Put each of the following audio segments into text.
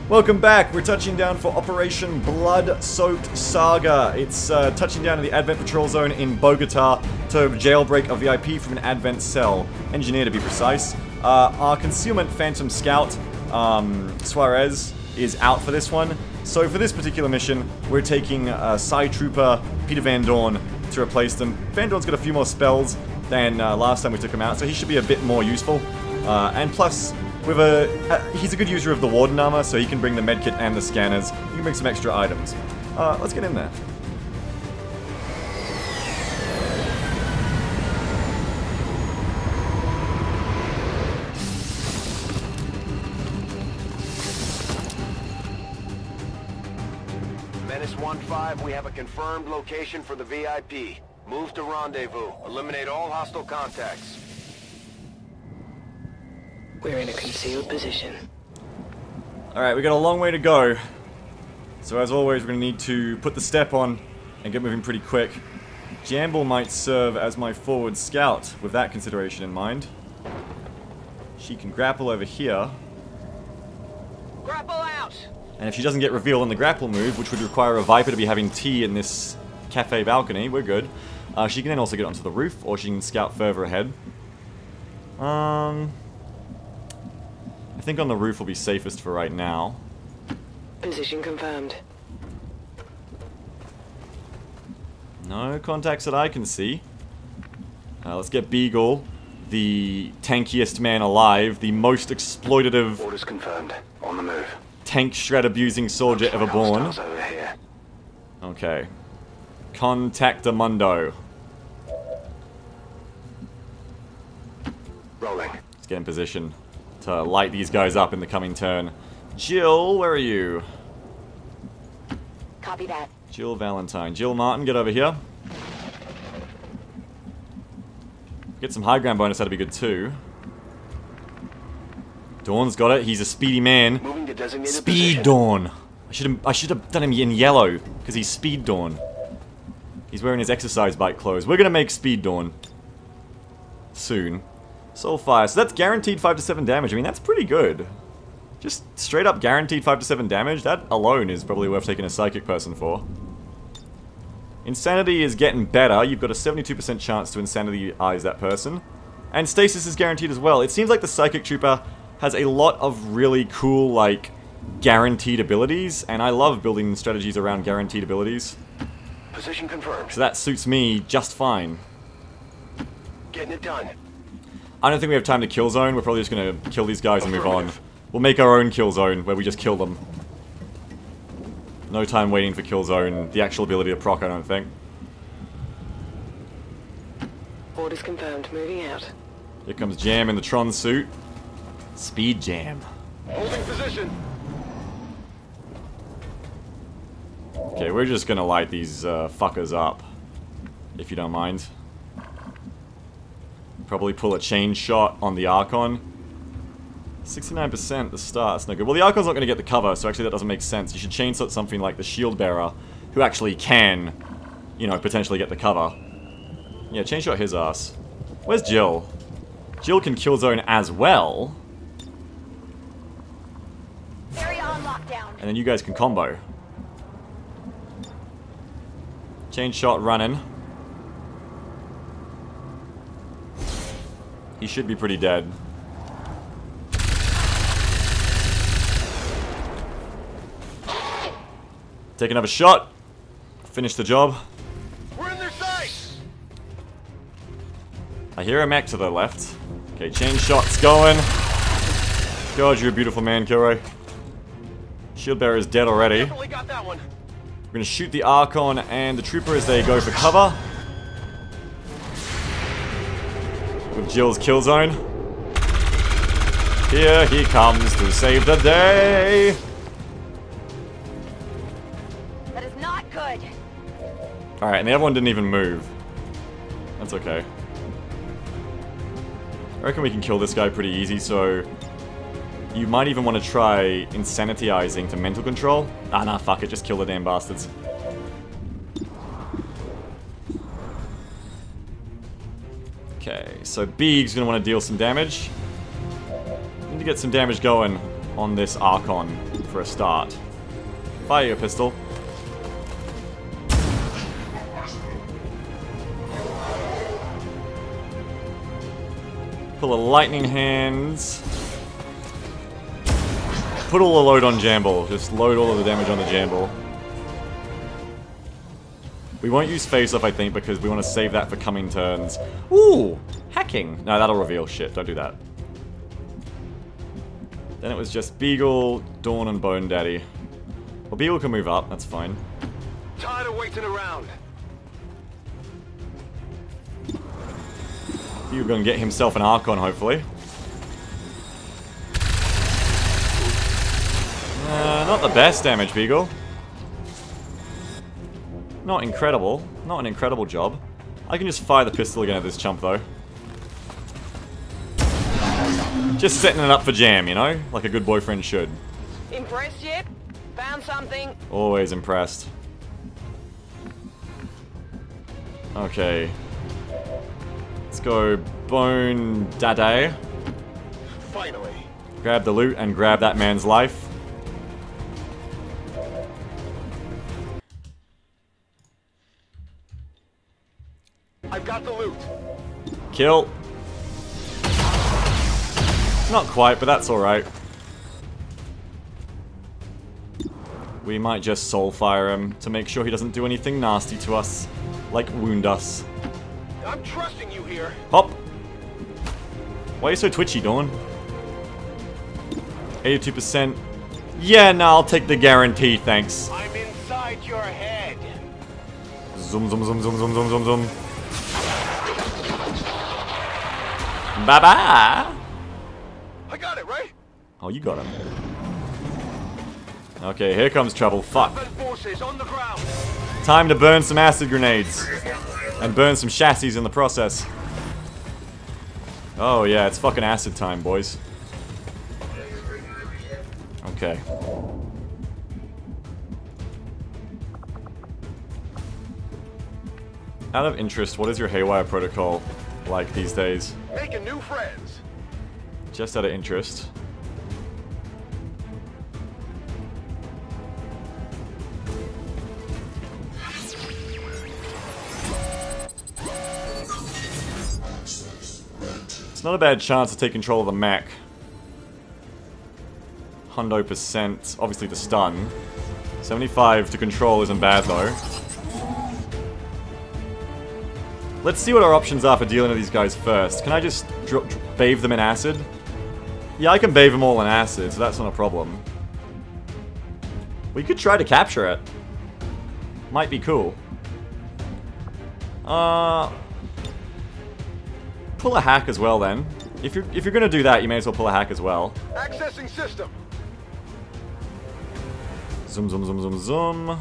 Welcome back. We're touching down for Operation Blood-Soaked Saga. It's touching down in the Advent Patrol Zone in Bogota to jailbreak a VIP from an Advent cell. Engineer, to be precise. Our Concealment Phantom Scout, Suarez, is out for this one. So for this particular mission, we're taking Psy Trooper Peter Van Dorn to replace them. Van Dorn's got a few more spells than last time we took him out, so he should be a bit more useful. And plus, with he's a good user of the Warden armor, so he can bring the medkit and the scanners. He can bring some extra items. Let's get in there. Menace 1-5, we have a confirmed location for the VIP. Move to rendezvous. Eliminate all hostile contacts. We're in a concealed position. Alright, we got a long way to go. So as always, we're going to need to put the step on and get moving pretty quick. Jamble might serve as my forward scout with that consideration in mind. She can grapple over here. Grapple out! And if she doesn't get revealed on the grapple move, which would require a Viper to be having tea in this cafe balcony, we're good. She can then also get onto the roof, or she can scout further ahead. I think on the roof will be safest for right now. Position confirmed. No contacts that I can see. Let's get Beagle, the tankiest man alive, the most exploitative... Orders confirmed. On the move. Tank shred abusing soldier ever born. Over here. Okay. Contactamundo. Rolling. Let's get in position to light these guys up in the coming turn. Jill, where are you? Copy that. Jill Valentine. Jill Martin, get over here. Get some high ground bonus, that'd be good too. Dawn's got it, he's a speedy man. Moving to designated Speed position. Dawn. I should have done him in yellow, because he's Speed Dawn. He's wearing his exercise bike clothes. We're gonna make Speed Dawn soon. Soul Fire. So that's guaranteed 5 to 7 damage. I mean, that's pretty good. Just straight up guaranteed 5 to 7 damage. That alone is probably worth taking a psychic person for. Insanity is getting better. You've got a 72% chance to insanity-eyes that person. And Stasis is guaranteed as well. It seems like the Psychic Trooper has a lot of really cool, like, guaranteed abilities. And I love building strategies around guaranteed abilities. Position confirmed. So that suits me just fine. Getting it done. I don't think we have time to kill zone. We're probably just going to kill these guys and move on. We'll make our own kill zone where we just kill them. No time waiting for kill zone. The actual ability to proc, I don't think. Orders confirmed. Moving out. Here comes Jam in the Tron suit. Speed Jam. Holding position. Okay, we're just going to light these fuckers up. If you don't mind. Probably pull a chain shot on the Archon. 69% at the start, that's no good. Well, the Archon's not going to get the cover, so actually that doesn't make sense. You should chain shot something like the Shield Bearer, who actually can, you know, potentially get the cover. Yeah, chain shot his ass. Where's Jill? Jill can kill zone as well. Area on lockdown. And then you guys can combo. Chain shot running. He should be pretty dead. Take another shot. Finish the job. We're in their sights. I hear a mech to the left. Okay, chain shots going. God, you're a beautiful man, Kilroy. Shield bearer is dead already. Definitely got that one. We're gonna shoot the Archon and the Trooper as they go for cover. With Jill's kill zone. Here he comes to save the day. That is not good. Alright, and the other one didn't even move. That's okay. I reckon we can kill this guy pretty easy, so... You might even want to try insanity-izing to mental control. Ah, nah, fuck it, just kill the damn bastards. Okay, so Beag's gonna want to deal some damage. Need to get some damage going on this Archon for a start. Fire your pistol. Pull a lightning hands. Put all the load on Jamble. Just load all of the damage on the Jamble. We won't use face-off, I think, because we want to save that for coming turns. Ooh! Hacking! No, that'll reveal shit. Don't do that. Then it was just Beagle, Dawn, and Bone Daddy. Well, Beagle can move up. That's fine. Tired of waiting around. Beagle gonna get himself an Archon, hopefully. Not the best damage, Beagle. Not incredible. Not an incredible job. I can just fire the pistol again at this chump, though. Just setting it up for jam, you know? Like a good boyfriend should. Impressed yet? Found something? Always impressed. Okay. Let's go Bone Daddy. Finally. Grab the loot and grab that man's life. I've got the loot. Kill. Not quite, but that's alright. We might just soul fire him to make sure he doesn't do anything nasty to us. Like wound us. I'm trusting you here. Hop! Why are you so twitchy, Dawn? 82%. Yeah, no, I'll take the guarantee, thanks. I'm inside your head. Zoom, zoom, zoom, zoom, zoom, zoom, zoom, zoom. Bye-bye! I got it, right? Oh, you got him. Okay, here comes trouble. Fuck. Forces on the ground. Time to burn some acid grenades. And burn some chassis in the process. Oh yeah, it's fucking acid time, boys. Okay. Out of interest, what is your Haywire protocol like these days? Making new friends. Just out of interest. It's not a bad chance to take control of the mech. 100%, obviously the stun. 75 to control isn't bad though. Let's see what our options are for dealing with these guys first. Can I just bathe them in acid? Yeah, I can bathe them all in acid, so that's not a problem. We could try to capture it. Might be cool. Pull a hack as well then. If you're gonna do that, you may as well pull a hack as well. Accessing system. Zoom, zoom, zoom, zoom, zoom.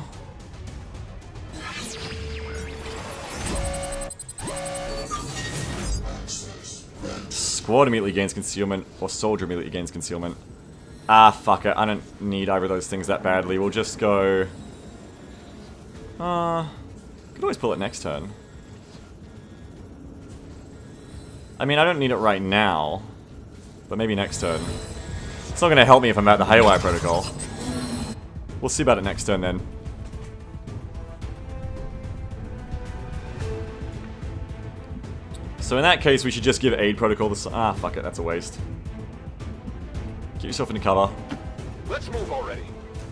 Squad immediately gains concealment, or soldier immediately gains concealment. Ah, fuck it. I don't need either of those things that badly. We'll just go... could always pull it next turn. I mean, I don't need it right now. But maybe next turn. It's not going to help me if I'm at the Haywire protocol. We'll see about it next turn then. So in that case, we should just give aid protocol the... Ah, fuck it, that's a waste. Get yourself into cover. Let's move already.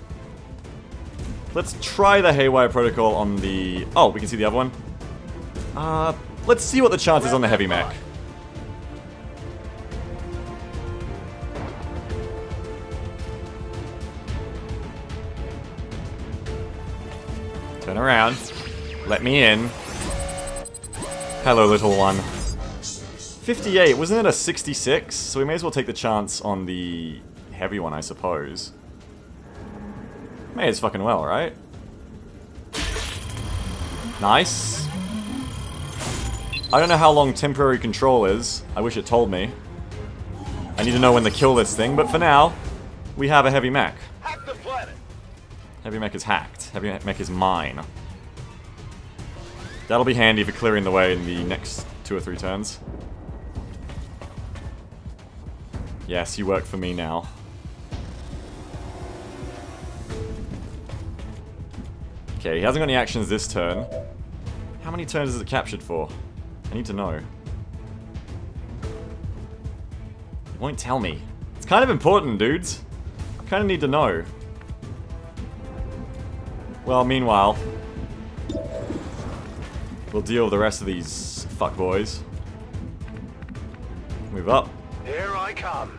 Let's try the Haywire protocol on the... Oh, we can see the other one. Let's see what the chance is on the heavy mech. Turn around. Let me in. Hello, little one. 58, wasn't it a 66? So we may as well take the chance on the heavy one, I suppose. May as fucking well, right? Nice. I don't know how long temporary control is. I wish it told me. I need to know when to kill this thing, but for now, we have a heavy mech. Hack the planet. Heavy mech is hacked. Heavy mech is mine. That'll be handy for clearing the way in the next 2 or 3 turns. Yes, you work for me now. Okay, he hasn't got any actions this turn. How many turns is it captured for? I need to know. It won't tell me. It's kind of important, dudes. Kind of need to know. Well, meanwhile, we'll deal with the rest of these fuckboys. Move up. Here I come.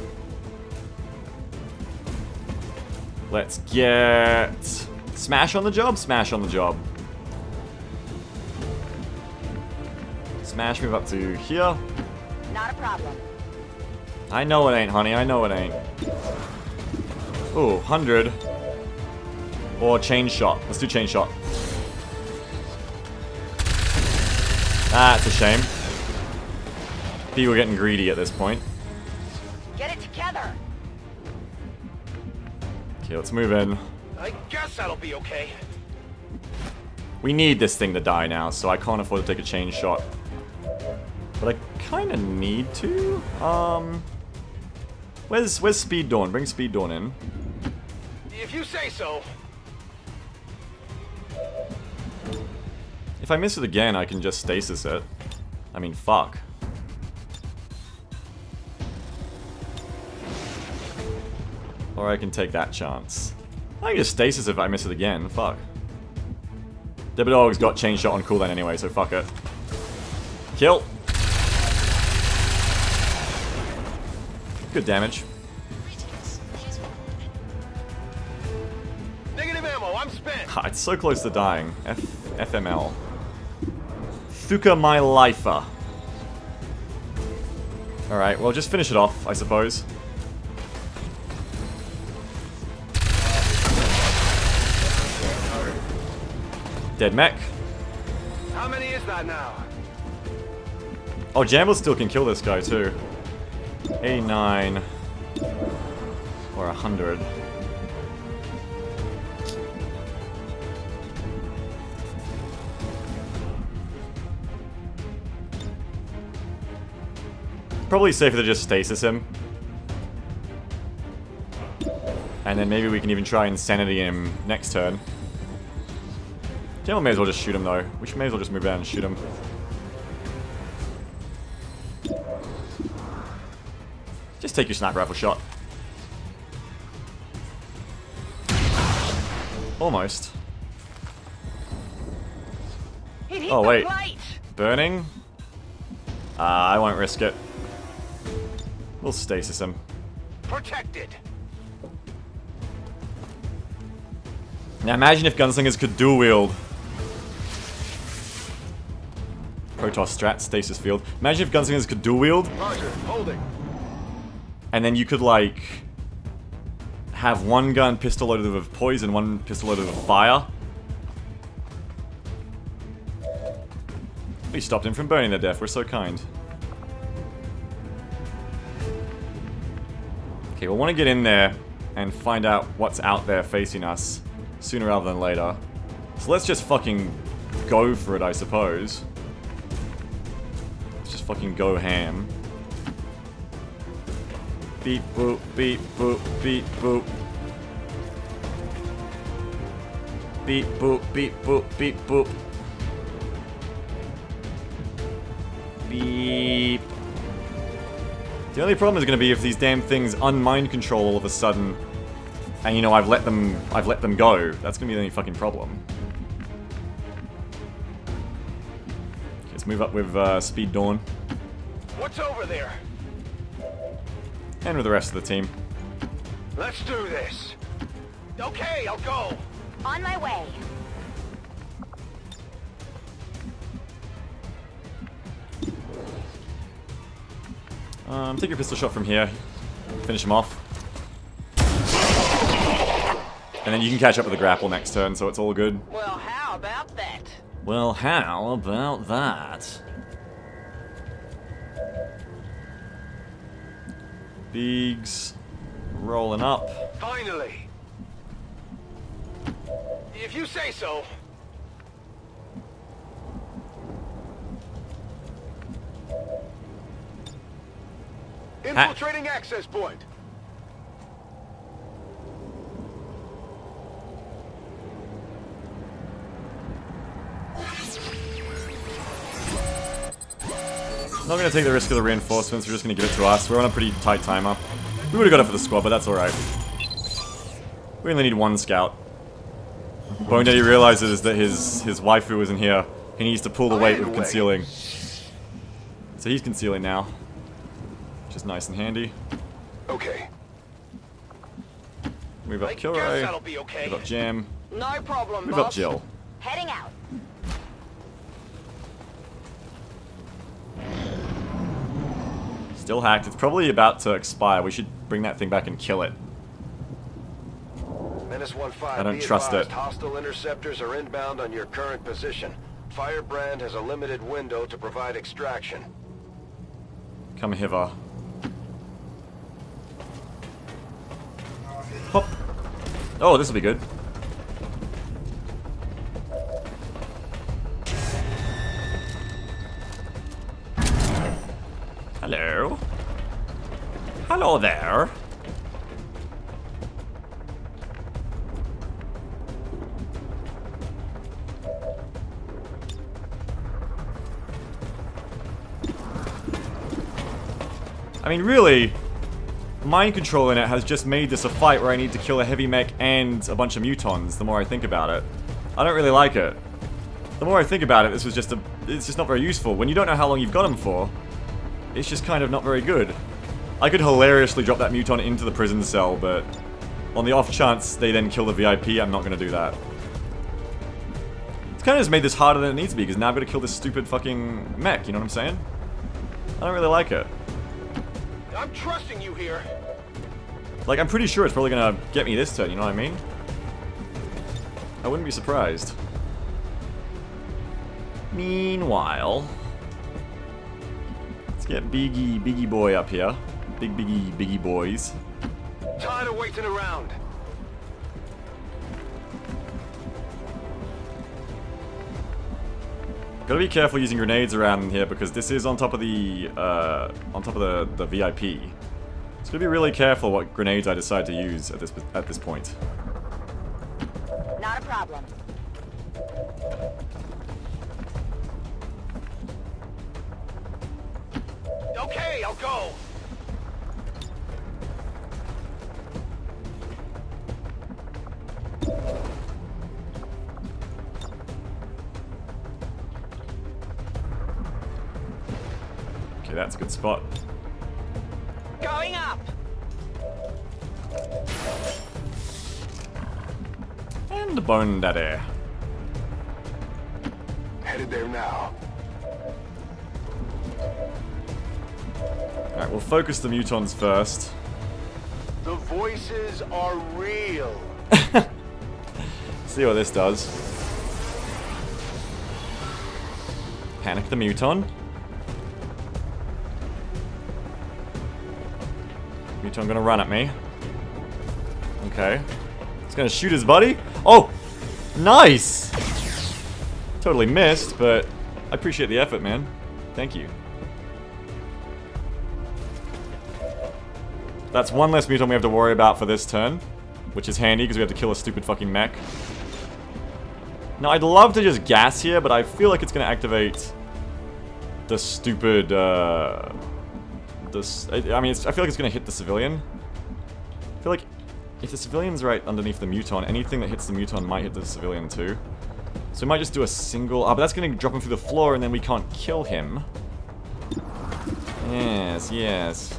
Let's get... Smash on the job? Smash on the job. Smash, move up to here. Not a problem. I know it ain't, honey. I know it ain't. Ooh, 100. Or chain shot. Let's do chain shot. That's a shame. People are getting greedy at this point. Get it together. Okay, let's move in. I guess that'll be okay. We need this thing to die now, so I can't afford to take a chain shot. But I kind of need to. Where's Speed Dawn? Bring Speed Dawn in. If you say so. If I miss it again, I can just stasis it. I mean, fuck. Or I can take that chance. I can just stasis if I miss it again. Fuck. Debadog's got chain shot on cooldown anyway, so fuck it. Kill. Good damage. Negative ammo, I'm spent. Ha, it's so close to dying. FML. Thuka my lifer. Alright, well just finish it off, I suppose. Dead mech. How many is that now? Oh, Jamble still can kill this guy too. 89 or 100. Probably safer to just stasis him. And then maybe we can even try Insanity him next turn. Jamble may as well just shoot him though. We may as well just move down and shoot him. Just take your sniper rifle shot. Almost. Oh wait. Burning? I won't risk it. We'll stasis him. Protected. Now imagine if gunslingers could dual wield. Protoss strat, stasis field. Imagine if gunslingers could dual wield. Roger, holding. And then you could like have one gun pistol loaded with poison, one pistol loaded with fire. We stopped him from burning to death, we're so kind. Okay, we'll want to get in there and find out what's out there facing us sooner rather than later. So let's just fucking go for it, I suppose. Let's just fucking go ham. Beep boop, beep boop, beep boop. Beep boop, beep boop, beep boop. Beep. The only problem is going to be if these damn things unmind control all of a sudden, and you know I've let them go. That's going to be the only fucking problem. Okay, let's move up with Speed Dawn. What's over there? And with the rest of the team. Let's do this. Okay, I'll go. On my way. Take your pistol shot from here. Finish him off. And then you can catch up with the grapple next turn, so it's all good. Well, how about that? Well, how about that? Beags rolling up. Finally. If you say so. Infiltrating access point. Not going to take the risk of the reinforcements, we're just going to give it to us. We're on a pretty tight timer. We would have got it for the squad, but that's alright. We only need one scout. Bone Daddy realizes that his waifu isn't here. He needs to pull the weight with concealing. So he's concealing now. Which is nice and handy. Okay. Move up Kilroy. Move up Jam. No problem, Move boss. up Jill. Heading out. Still hacked. It's probably about to expire. We should bring that thing back and kill it. Menace 1-5, I don't trust it. Hostile interceptors are inbound on your current position. Firebrand has a limited window to provide extraction. Come hither. Hop. Oh, this will be good. Hello. Hello there. I mean, really, mind control in it has just made this a fight where I need to kill a heavy mech and a bunch of mutons, the more I think about it. I don't really like it. The more I think about it, it's just not very useful. When you don't know how long you've got them for, it's just kind of not very good. I could hilariously drop that muton into the prison cell, but on the off chance they then kill the VIP, I'm not going to do that. It's kind of just made this harder than it needs to be, because now I've got to kill this stupid fucking mech, you know what I'm saying? I don't really like it. I'm trusting you here. Like, I'm pretty sure it's probably gonna get me this turn, you know what I mean? I wouldn't be surprised. Meanwhile, let's get Biggie boy up here. Biggie boys. Tired of waiting around. Gotta be careful using grenades around here because this is on top of the VIP. So gotta be really careful what grenades I decide to use at this point. Not a problem. Okay, I'll go. Okay, that's a good spot. Going up. And the Bone Daddy. Headed there now. Alright, we'll focus the mutons first. The voices are real. See what this does. Panic the muton. Muton gonna run at me. Okay. He's gonna shoot his buddy. Oh! Nice! Totally missed, but I appreciate the effort, man. Thank you. That's one less muton we have to worry about for this turn, which is handy because we have to kill a stupid fucking mech. Now, I'd love to just gas here, but I feel like it's going to activate the stupid, I feel like it's going to hit the civilian. I feel like if the civilian's right underneath the muton, anything that hits the muton might hit the civilian too. So we might just do a single... but that's going to drop him through the floor and then we can't kill him. Yes, yes.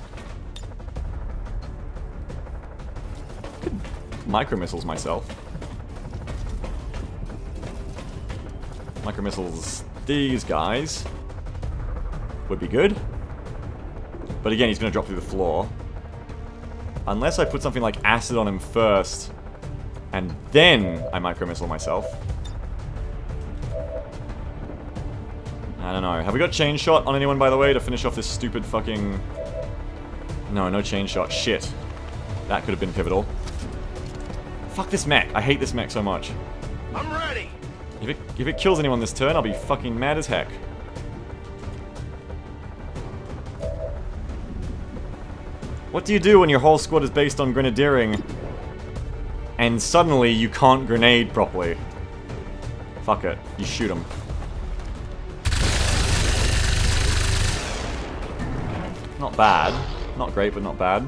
Could micro-missiles myself. Micro-missiles these guys would be good. But again, he's going to drop through the floor. Unless I put something like acid on him first, and then I micro-missile myself. I don't know. Have we got chain shot on anyone, by the way, to finish off this stupid fucking... No, no chain shot. Shit. That could have been pivotal. Fuck this mech. I hate this mech so much. I'm ready. If it kills anyone this turn, I'll be fucking mad as heck. What do you do when your whole squad is based on grenadiering and suddenly you can't grenade properly? Fuck it. You shoot them. Not bad. Not great, but not bad.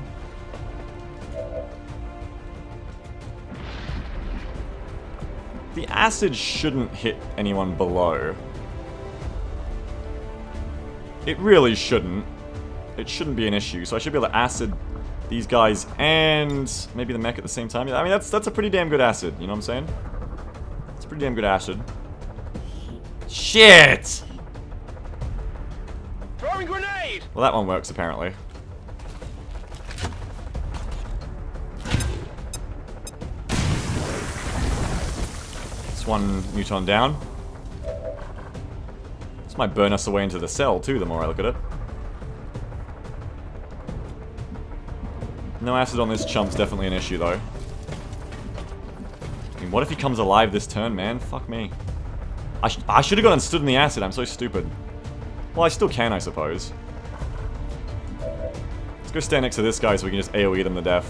The acid shouldn't hit anyone below. It really shouldn't. It shouldn't be an issue, so I should be able to acid these guys and maybe the mech at the same time. I mean, that's a pretty damn good acid, you know what I'm saying? It's a pretty damn good acid. Shit! Throwing grenade! Well, that one works, apparently. It's one Muton down. This might burn us away into the cell, too, the more I look at it. No acid on this chump's definitely an issue, though. I mean, what if he comes alive this turn, man? Fuck me. I should have gone and stood in the acid. I'm so stupid. Well, I still can, I suppose. Let's go stand next to this guy so we can just AoE them to death.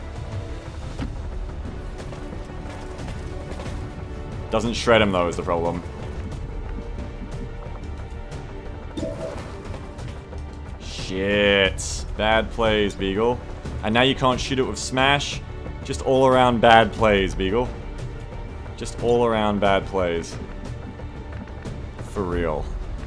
Doesn't shred him, though, is the problem. Shit. Bad plays, Beagle. And now you can't shoot it with Smash. Just all around bad plays, Beagle. Just all around bad plays. For real.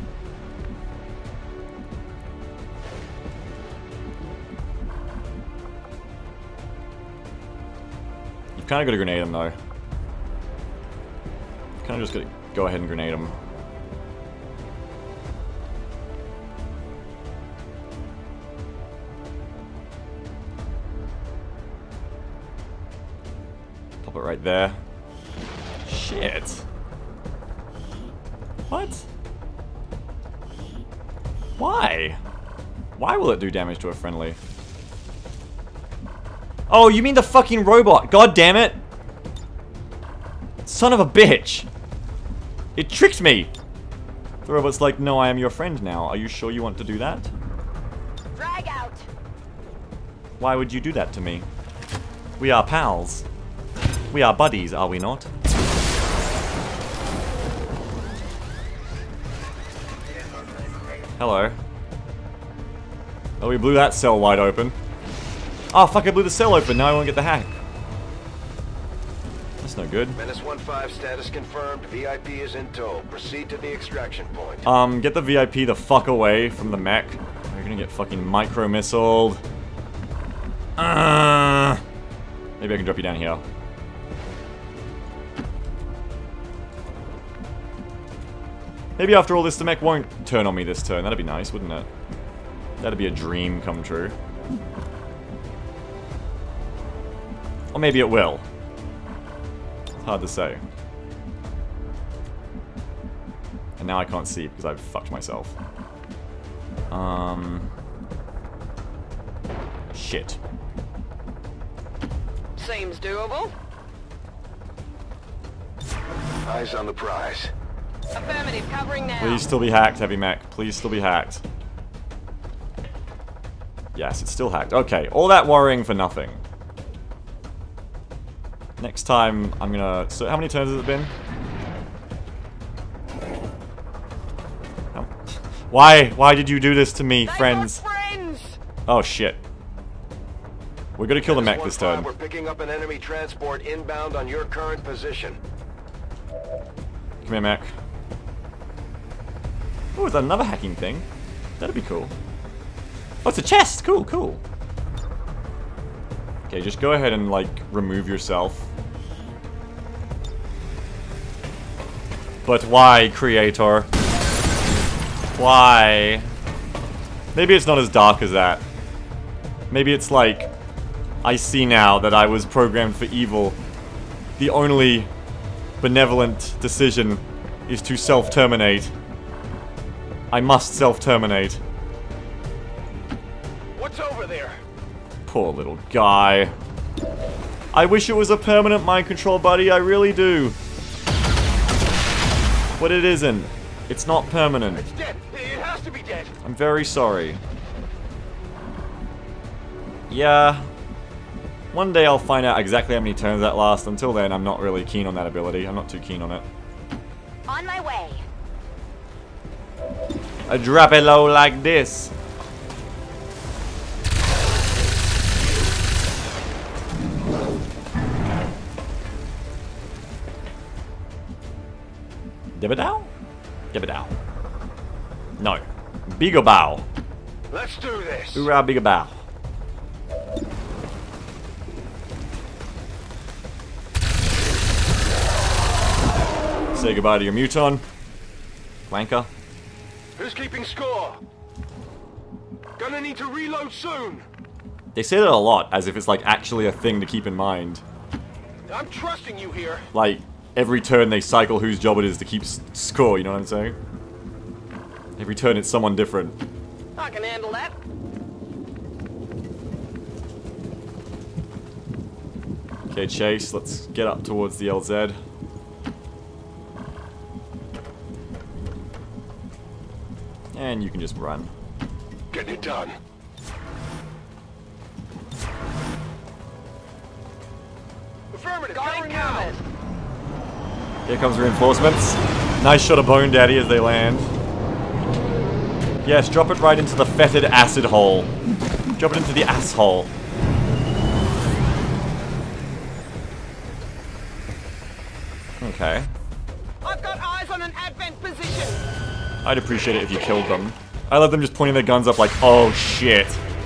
You've kind of got to grenade him, though. You've kind of just got to go ahead and grenade him. Pop it right there. Shit. What? Why? Why will it do damage to a friendly? Oh, you mean the fucking robot. God damn it. Son of a bitch. It tricked me. The robot's like, no, I am your friend now. Are you sure you want to do that? Drag out. Why would you do that to me? We are pals. We are buddies, are we not? Hello. Oh, we blew that cell wide open. Oh, fuck, I blew the cell open. Now I won't get the hack. That's no good. Menace 1-5 status confirmed. VIP is in tow. Proceed to the extraction point. Get the VIP the fuck away from the mech. You're gonna get fucking micro-missiled. Maybe I can drop you down here. Maybe after all this, the mech won't turn on me this turn. That'd be nice, wouldn't it? That'd be a dream come true. Or maybe it will. It's hard to say. And now I can't see because I've fucked myself. Shit. Seems doable. Eyes on the prize. Affirmative, covering now. Please still be hacked, heavy mech. Please still be hacked. Yes, it's still hacked. Okay, all that worrying for nothing. Next time, I'm gonna... So, how many turns has it been? Why did you do this to me, friends? Oh, shit. We're gonna kill the mech this turn. We're picking up an enemy transport inbound on your current position. Come here, mech. Oh, is that another hacking thing? That'd be cool. Oh, it's a chest! Cool, cool. Okay, just go ahead and, like, remove yourself. But why, creator? Why? Maybe it's not as dark as that. Maybe it's like, I see now that I was programmed for evil. The only benevolent decision is to self-terminate. I must self-terminate. What's over there? Poor little guy. I wish it was a permanent mind control, buddy. I really do. But it isn't. It's not permanent. It's dead. It has to be dead. I'm very sorry. Yeah. One day I'll find out exactly how many turns that lasts. Until then, I'm not really keen on that ability. I'm not too keen on it. On my way. I drop it low like this. Dibidow? Dibidow. No. Beaglebow. Let's do this. Hoorah, Beaglebow. Say goodbye to your muton. Wanker. Who's keeping score? Gonna need to reload soon. They say that a lot, as if it's like actually a thing to keep in mind. I'm trusting you here. Like, every turn they cycle whose job it is to keep score, you know what I'm saying? Every turn it's someone different. I can handle that. Okay, Chase, let's get up towards the LZ. And you can just run. Get it done. Affirmative. Got it covered. Here comes reinforcements. Nice shot of Bone Daddy as they land. Yes, drop it right into the fetid acid hole. Drop it into the asshole. Okay. I've got eyes on an advent position. I'd appreciate it if you killed them. I love them just pointing their guns up like, oh shit.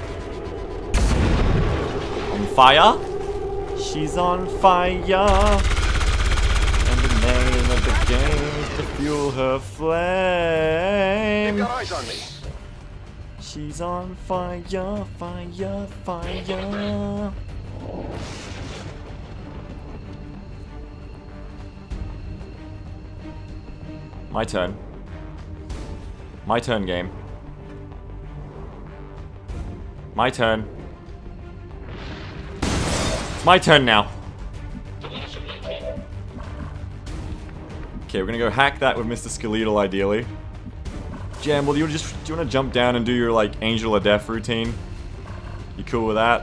On fire? She's on fire. And the name of the game is to fuel her flame. They've got eyes on me. She's on fire, fire, fire. My turn. My turn, game. My turn. It's my turn now. Okay, we're gonna go hack that with Mr. Skeletal, ideally. Jamble, do you want to jump down and do your, like, Angel of Death routine? You cool with that?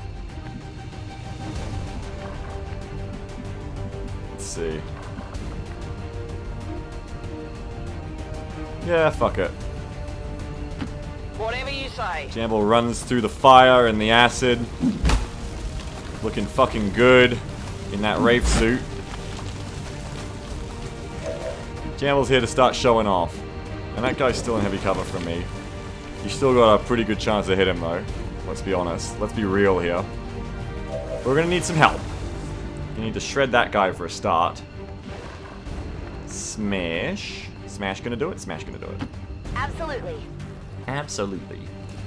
Let's see. Yeah, fuck it. Whatever you say. Jamble runs through the fire and the acid. Looking fucking good in that Wraith suit. Jamble's here to start showing off. And that guy's still in heavy cover from me. You still got a pretty good chance to hit him though. Let's be honest. Let's be real here. We're gonna need some help. You need to shred that guy for a start. Smash. Smash gonna do it? Smash gonna do it. Absolutely. Absolutely.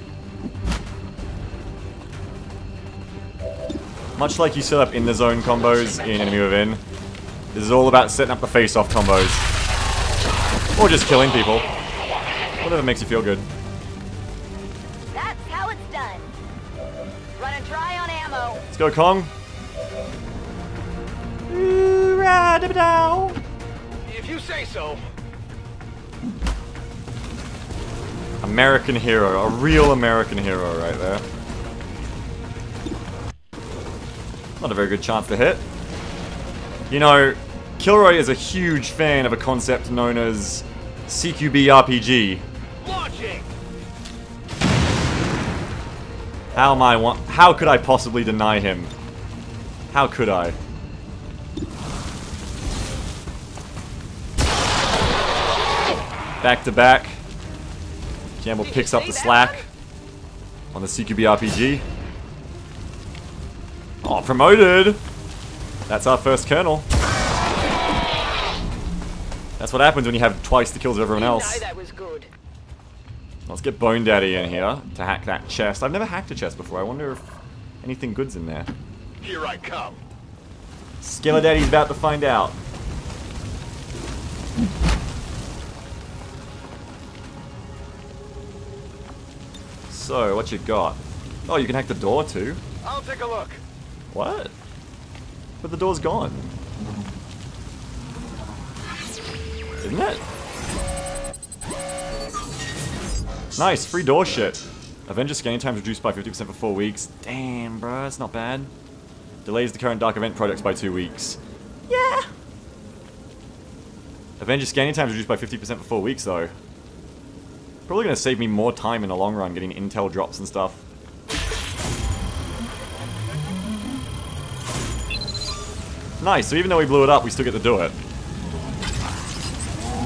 Much like you set up in the zone combos in Enemy Within, this is all about setting up the face-off combos. Or just killing people. Whatever makes you feel good. That's how it's done. Running dry on ammo. Let's go, Kong. If you say so. American hero. A real American hero right there. Not a very good chance to hit. You know, Kilroy is a huge fan of a concept known as CQB RPG. Launching. How could I possibly deny him? How could I? Back to back. Jamble picks up the slack on the CQB RPG. Oh, promoted! That's our first colonel. That's what happens when you have twice the kills of everyone else. You know that was good. Let's get Bone Daddy in here to hack that chest. I've never hacked a chest before. I wonder if anything good's in there. Here I come. Skeledaddy's about to find out. So, what you got? Oh, you can hack the door too? I'll take a look. What? But the door's gone. Isn't it? Nice, free door shit. Avenger scanning times reduced by 50% for 4 weeks. Damn, bro, that's not bad. Delays the current Dark Event projects by 2 weeks. Yeah! Avenger scanning times reduced by 50% for 4 weeks, though. Probably gonna save me more time in the long run getting intel drops and stuff. Nice, so even though we blew it up, we still get to do it.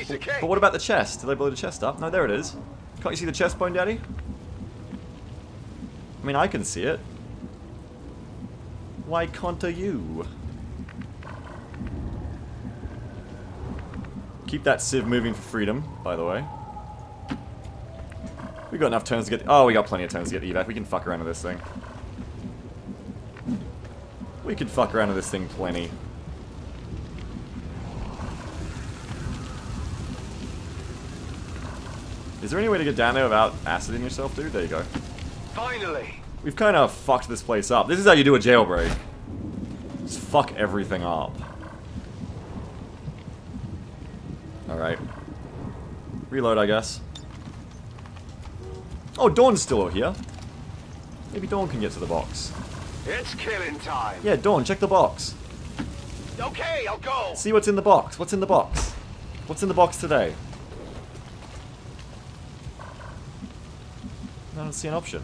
Piece of cake. But what about the chest? Did they blow the chest up? No, there it is. Can't you see the chest bone, Daddy? I mean, I can see it. Why can't you? Keep that sieve moving for freedom, by the way. We got enough turns to get... Oh, we got plenty of turns to get the evac. We can fuck around with this thing. We can fuck around with this thing plenty. Is there any way to get down there without aciding yourself, dude? There you go. Finally. We've kind of fucked this place up. This is how you do a jailbreak. Just fuck everything up. Alright. Reload, I guess. Oh, Dawn's still here. Maybe Dawn can get to the box. It's killing time. Yeah, Dawn, check the box. Okay, I'll go. See what's in the box. What's in the box? What's in the box today? I don't see an option.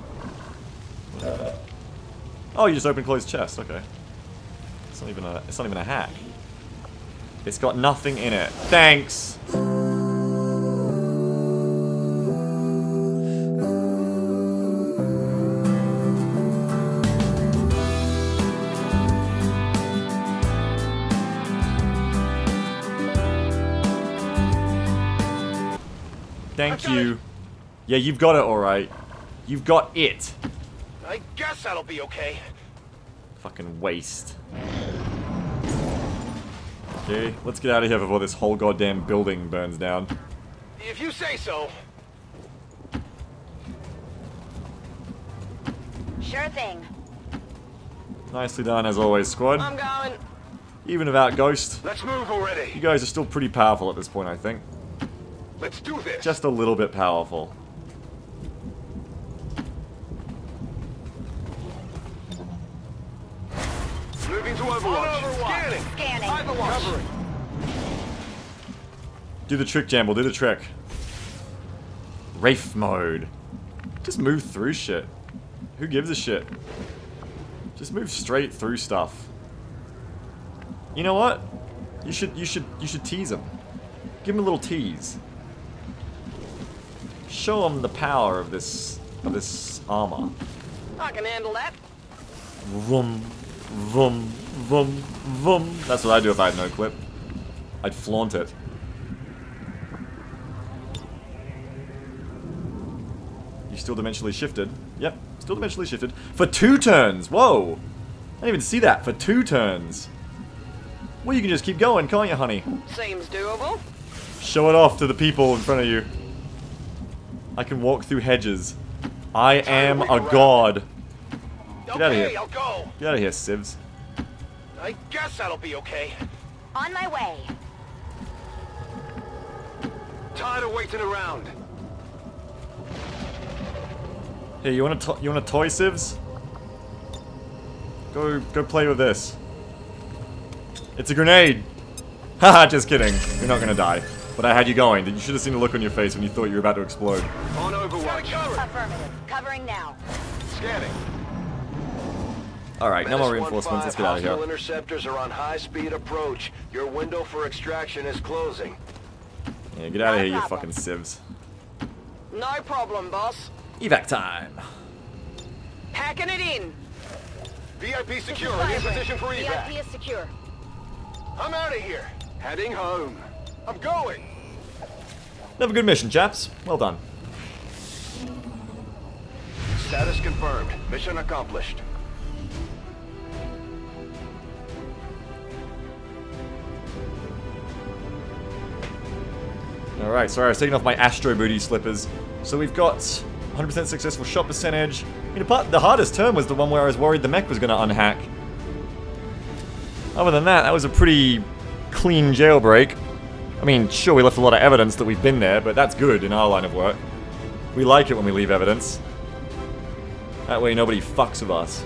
Oh, you just open closed chest. Okay. It's not even a hack. It's got nothing in it. Thanks. Thank you. Yeah, you've got it alright. You've got it. I guess that'll be okay. Fucking waste. Okay, let's get out of here before this whole goddamn building burns down. If you say so. Sure thing. Nicely done as always, squad. I'm going. Even without Ghost, Let's move already. you guys are still pretty powerful at this point, I think. Let's do this. Just a little bit powerful. Moving to Overwatch. Scanning. Scanning. Covering. Do the trick, Jamble, do the trick. Wraith mode. Just move through shit. Who gives a shit? Just move straight through stuff. You know what? You should tease him. Give him a little tease. Show him the power of this armor. I can handle that. Vroom, vroom, vroom, vroom. That's what I'd do if I had no clip. I'd flaunt it. You still dimensionally shifted. Yep, still dimensionally shifted. For 2 turns! Whoa! I didn't even see that. For 2 turns. Well, you can just keep going, can't you, honey? Seems doable. Show it off to the people in front of you. I can walk through hedges. I am a god. Get out of here. I'll go. Get out of here, Civs. I guess that'll be okay. On my way. Tired of waiting around. Here, you want a toy, Civs? Go play with this. It's a grenade. Haha, just kidding. You're not gonna die. But I had you going. You should have seen the look on your face when you thought you were about to explode. On Overwatch. Affirmative. Covering now. Scanning. Alright, no more Menace reinforcements. 1-5, Let's get out of hostile here. interceptors are on high-speed approach. Your window for extraction is closing. Yeah, get out of Not a here, you problem. fucking Civs. No problem, boss. Evac time. Packing it in. VIP secure. In position for evac. VIP is secure. I'm out of here. Heading home. I'm going. Have a good mission, chaps. Well done. Status confirmed. Mission accomplished. Alright, sorry, I was taking off my Astro Booty slippers. So we've got 100% successful shot percentage. I mean, the hardest turn was the one where I was worried the mech was going to unhack. Other than that, that was a pretty clean jailbreak. I mean, sure, we left a lot of evidence that we've been there, but that's good in our line of work. We like it when we leave evidence. That way nobody fucks with us.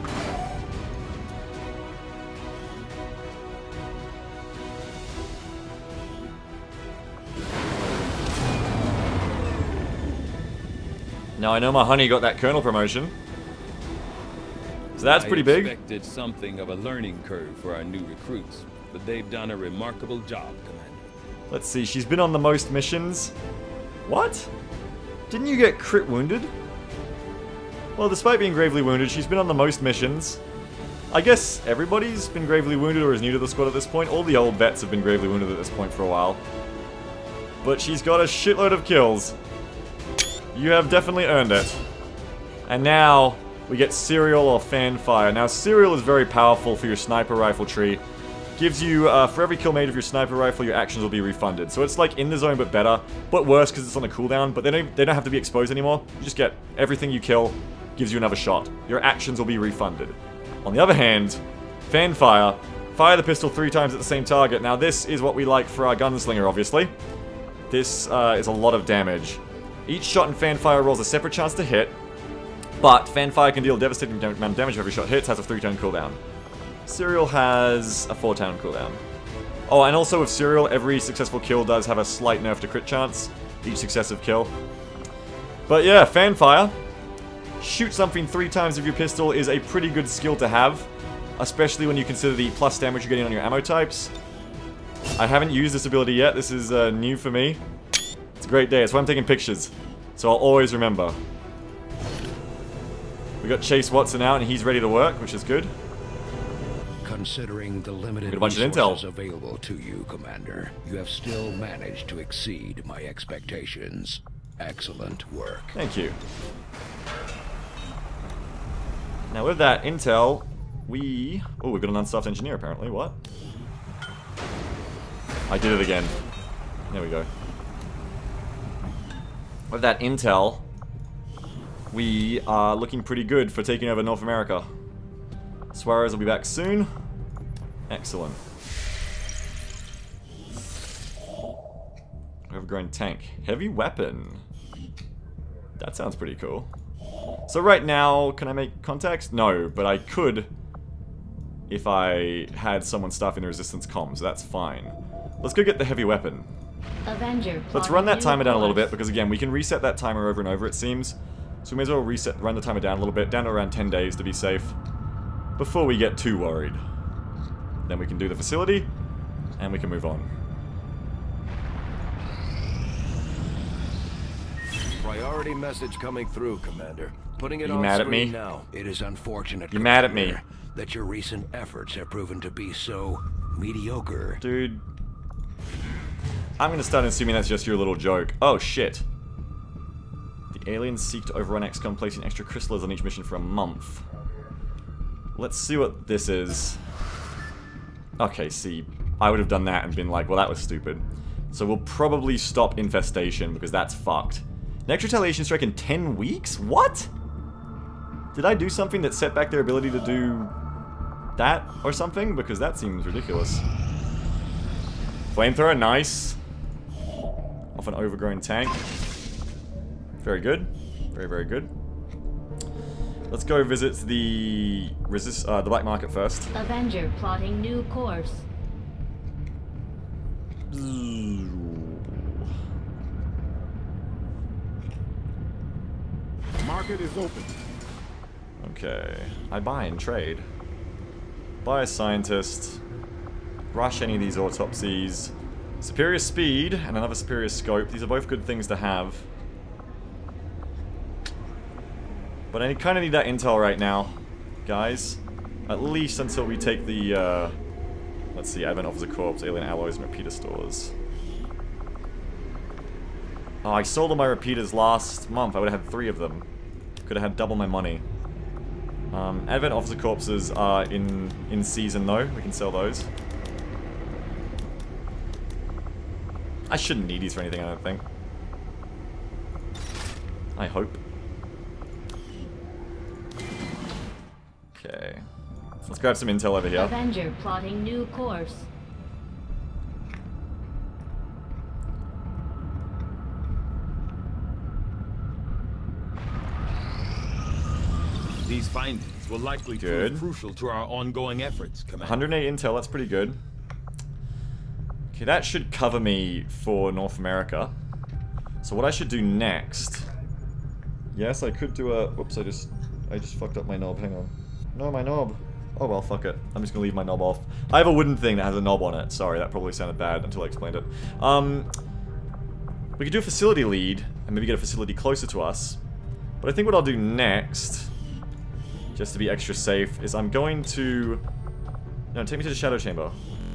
Now I know my honey got that colonel promotion. So that's pretty big. I expected something of a learning curve for our new recruits, but they've done a remarkable job, Commander. Let's see, she's been on the most missions. What? Didn't you get crit wounded? Well, despite being gravely wounded, she's been on the most missions. I guess everybody's been gravely wounded or is new to the squad at this point. All the old vets have been gravely wounded at this point for a while. But she's got a shitload of kills. You have definitely earned it. And now, we get Serial or Fanfire. Now, Serial is very powerful for your sniper rifle tree. Gives you, for every kill made with your sniper rifle, your actions will be refunded. So it's like in the zone, but better. But worse, because it's on a cooldown. But they don't have to be exposed anymore. You just get everything you kill, gives you another shot. Your actions will be refunded. On the other hand, Fanfire. Fire the pistol 3 times at the same target. Now, this is what we like for our gunslinger, obviously. This is a lot of damage. Each shot in Fanfire rolls a separate chance to hit. But Fanfire can deal a devastating amount of damage every shot hits, has a 3-turn cooldown. Serial has a 4-turn cooldown. Oh, and also with Serial, every successful kill does have a slight nerf to crit chance. Each successive kill. But yeah, Fanfire. Shoot something 3 times with your pistol is a pretty good skill to have. Especially when you consider the plus damage you're getting on your ammo types. I haven't used this ability yet, this is new for me. It's a great day, it's why I'm taking pictures. So I'll always remember. We got Chase Watson out and he's ready to work, which is good. Considering the limited a bunch of resources intel available to you, Commander, you have still managed to exceed my expectations. Excellent work. Thank you. Now with that intel, we've got an unstaffed engineer apparently. What? I did it again. There we go. With that intel, we are looking pretty good for taking over North America. Suarez will be back soon. Excellent. Overgrown tank. Heavy weapon. That sounds pretty cool. So right now, can I make contacts? No, but I could if I had someone staffing the resistance comms. That's fine. Let's go get the heavy weapon. Avenger, let's run that timer down a little bit, because again, we can reset that timer over and over, it seems. So we may as well run the timer down a little bit, down to around 10 days to be safe, before we get too worried. Then we can do the facility, and we can move on. Priority message coming through, Commander. Putting it You on mad at screen me? now. It is unfortunate, You mad at me? Commander, that your recent efforts have proven to be so mediocre. Dude. I'm gonna start assuming that's just your little joke. Oh, shit. The aliens seek to overrun XCOM, placing extra crystals on each mission for a month. Let's see what this is. Okay, see. I would have done that and been like, well, that was stupid. So we'll probably stop infestation, because that's fucked. Next retaliation strike in 10 weeks? What? Did I do something that set back their ability to do that or something? Because that seems ridiculous. Flamethrower, nice. Off an overgrown tank. Very good. Very, very good. Let's go visit the black market first. Avenger plotting new course. Market is open. Okay. I buy and trade. Buy a scientist. Rush any of these autopsies. Superior speed and another superior scope. These are both good things to have. But I kind of need that intel right now, guys. At least until we take the, let's see, Advent Officer Corps, Alien Alloys, and Repeater Stores. Oh, I sold all my repeaters last month. I would have had 3 of them. Could have had double my money. Advent Officer Corpses are in season, though. We can sell those. I shouldn't need these for anything, I don't think. I hope. Okay. Let's grab some intel over here. Avenger plotting new course. These findings will likely prove crucial to our ongoing efforts, Commander. 108 intel, that's pretty good. Okay, that should cover me for North America. So what I should do next... Yes, I could do a... Whoops, I just fucked up my knob, hang on. No, my knob. Oh well, fuck it. I'm just gonna leave my knob off. I have a wooden thing that has a knob on it. Sorry, that probably sounded bad until I explained it. We could do a facility lead, and maybe get a facility closer to us. But I think what I'll do next, just to be extra safe, is I'm going to... No, take me to the Shadow Chamber.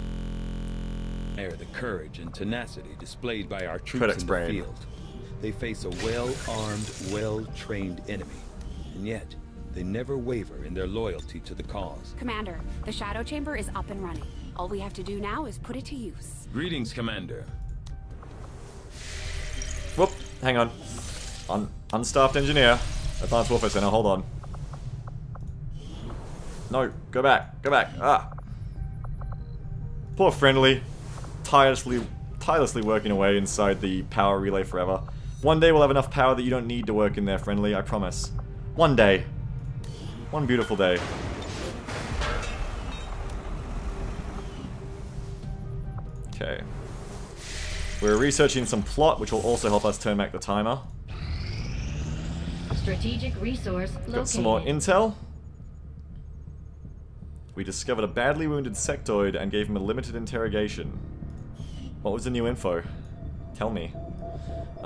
The courage and tenacity displayed by our troops Credits in brain. the field. They face a well-armed, well-trained enemy, and yet they never waver in their loyalty to the cause. Commander, the Shadow Chamber is up and running. All we have to do now is put it to use. Greetings, Commander. Whoop, hang on. Unstaffed engineer. Advanced Warfare Center, hold on. No, go back, ah. Poor Friendly. Tirelessly working away inside the power relay forever. One day we'll have enough power that you don't need to work in there, Friendly, I promise. One day. One beautiful day. Okay. We're researching some plot, which will also help us turn back the timer. Strategic resource located. Got some more intel. We discovered a badly wounded sectoid and gave him a limited interrogation. What was the new info? Tell me. If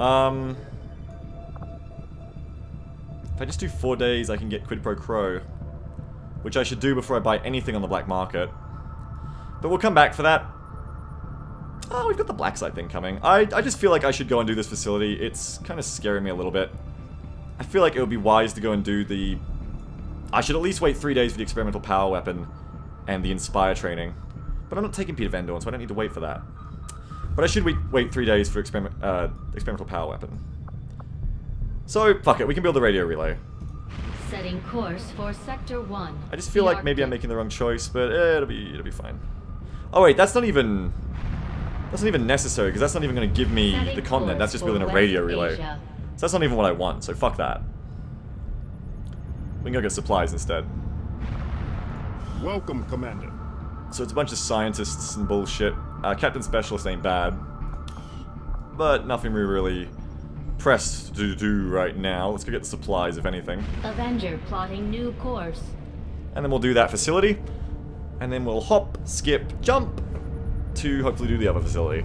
I just do 4 days, I can get quid pro quo. Which I should do before I buy anything on the black market. But we'll come back for that. Oh, we've got the black site thing coming. I just feel like I should go and do this facility. It's kind of scaring me a little bit. I feel like it would be wise to go and do the... I should at least wait 3 days for the experimental power weapon and the Inspire training. But I'm not taking Peter Van Dorn, so I don't need to wait for that. But I should wait 3 days for experimental power weapon. So, fuck it, we can build the radio relay. Setting course for Sector 1. I just feel like maybe I'm making the wrong choice, but it'll be fine. Oh wait, that's not even necessary, because that's not even going to give me the continent. That's just building a radio relay. So that's not even what I want, so fuck that. We can go get supplies instead. Welcome, Commander. So it's a bunch of scientists and bullshit. Captain Specialist ain't bad. But nothing we're really pressed to do right now. Let's go get the supplies, if anything. Avenger plotting new course. And then we'll do that facility. And then we'll hop, skip, jump to hopefully do the other facility.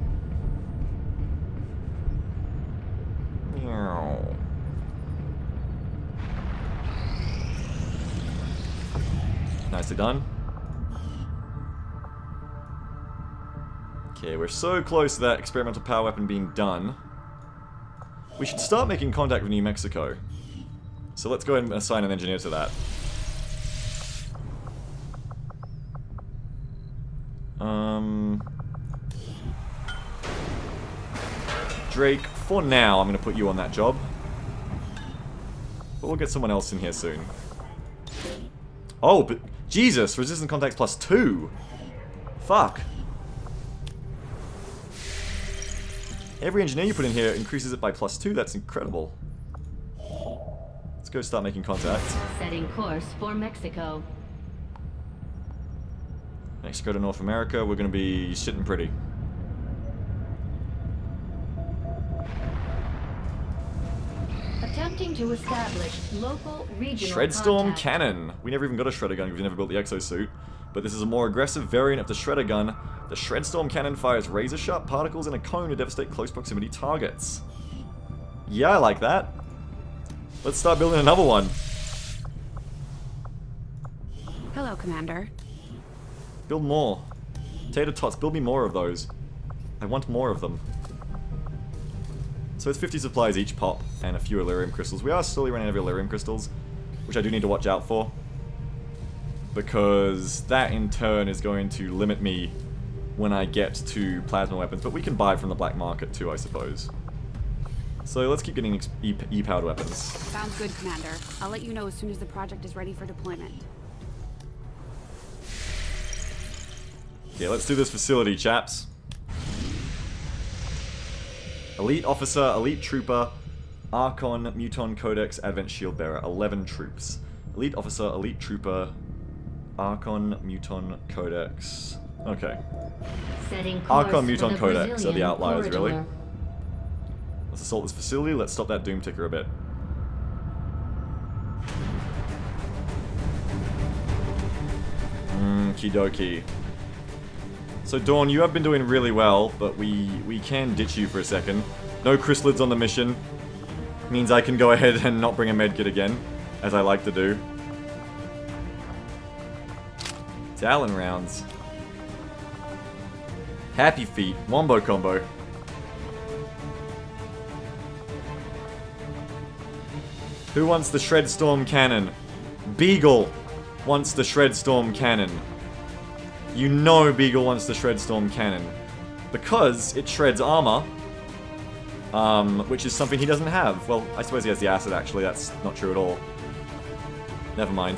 Nicely done. Okay, we're so close to that experimental power weapon being done. We should start making contact with New Mexico. So let's go ahead and assign an engineer to that. Drake, for now, I'm going to put you on that job. But we'll get someone else in here soon. Oh, but Jesus, resistant contacts +2. Fuck. Every engineer you put in here increases it by +2. That's incredible. Let's go start making contact. Setting course for Mexico. Mexico to North America. We're going to be shitting pretty. Attempting to establish local regional Shredstorm contact. Cannon. We never even got a Shredder gun because we never built the exosuit. But this is a more aggressive variant of the Shredder gun. The Shredstorm Cannon fires razor-sharp particles in a cone to devastate close proximity targets. Yeah, I like that. Let's start building another one. Hello, Commander. Build more. Tater Tots, build me more of those. I want more of them. So it's 50 supplies each pop, and a few Elerium crystals. We are slowly running out of Elerium crystals, which I do need to watch out for. Because that in turn is going to limit me when I get to plasma weapons. But we can buy from the black market too, I suppose. So let's keep getting E-powered weapons. Sounds good, Commander. I'll let you know as soon as the project is ready for deployment. Yeah, let's do this facility, chaps. Elite Officer, Elite Trooper, Archon, Muton, Codex, Advent Shield Bearer. 11 troops. Elite Officer, Elite Trooper, Archon, Muton, Codex. Okay. Setting course Archon, for Muton, the Codex are the Brazilian outliers, corridor. really. Let's assault this facility. Let's stop that Doom Ticker a bit. Okie dokie. So Dawn, you have been doing really well, but we can ditch you for a second. No chrysalids on the mission. Means I can go ahead and not bring a medkit again, as I like to do. Talon rounds. Happy Feet. Wombo combo. Who wants the Shredstorm Cannon? Beagle wants the Shredstorm Cannon. You know Beagle wants the Shredstorm Cannon. Because it shreds armor. Which is something he doesn't have. Well, I suppose he has the acid actually, that's not true at all. Never mind.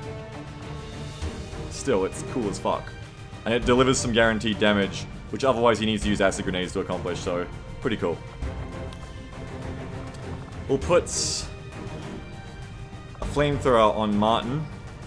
Still, it's cool as fuck. And it delivers some guaranteed damage, which otherwise he needs to use acid grenades to accomplish, so pretty cool. We'll put a flamethrower on Martin.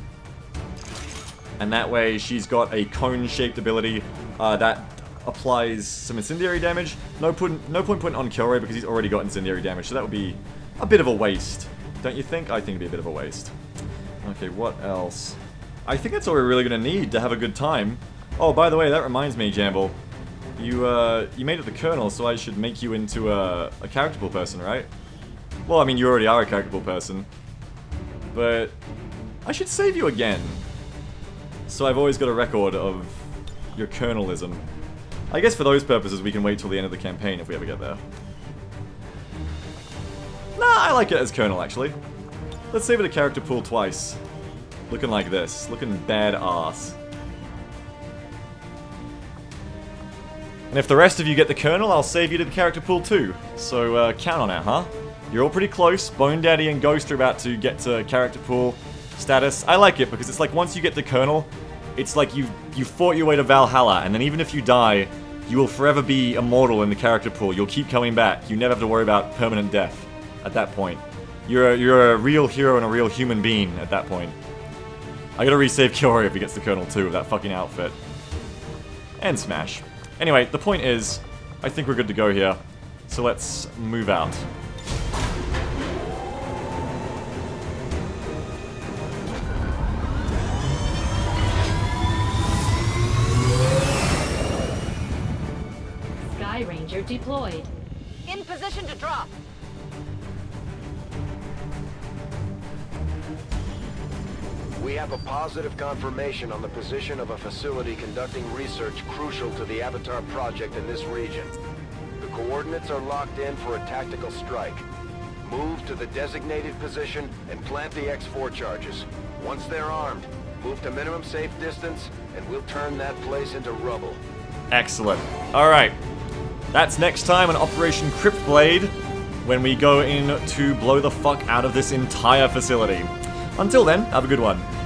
And that way she's got a cone-shaped ability that applies some incendiary damage. No point putting on Kilray because he's already got incendiary damage, so that would be a bit of a waste. Don't you think? I think it'd be a bit of a waste. Okay, what else? I think that's all we're really going to need to have a good time. Oh, by the way, that reminds me, Jamble. You made it the Colonel, so I should make you into a character pool person, right? Well, I mean, you already are a character pool person. But I should save you again. So I've always got a record of your Colonalism. I guess for those purposes we can wait till the end of the campaign if we ever get there. Nah, I like it as Colonel, actually. Let's save it a character pool twice. Looking like this. Looking badass. And if the rest of you get the Colonel, I'll save you to the character pool too. So count on it, huh? You're all pretty close. Bone Daddy and Ghost are about to get to character pool status. I like it because it's like once you get the Colonel, it's like you fought your way to Valhalla, and then even if you die, you will forever be immortal in the character pool. You'll keep coming back. You never have to worry about permanent death at that point. You're a real hero and a real human being at that point. I gotta resave Kiori if he gets the Colonel too with that fucking outfit. And Smash. Anyway, the point is, I think we're good to go here. So let's move out. Sky Ranger deployed. In position to drop. We have a positive confirmation on the position of a facility conducting research crucial to the Avatar project in this region. The coordinates are locked in for a tactical strike. Move to the designated position and plant the X4 charges. Once they're armed, move to minimum safe distance and we'll turn that place into rubble. Excellent. Alright. That's next time on Operation Cryptblade, when we go in to blow the fuck out of this entire facility. Until then, have a good one.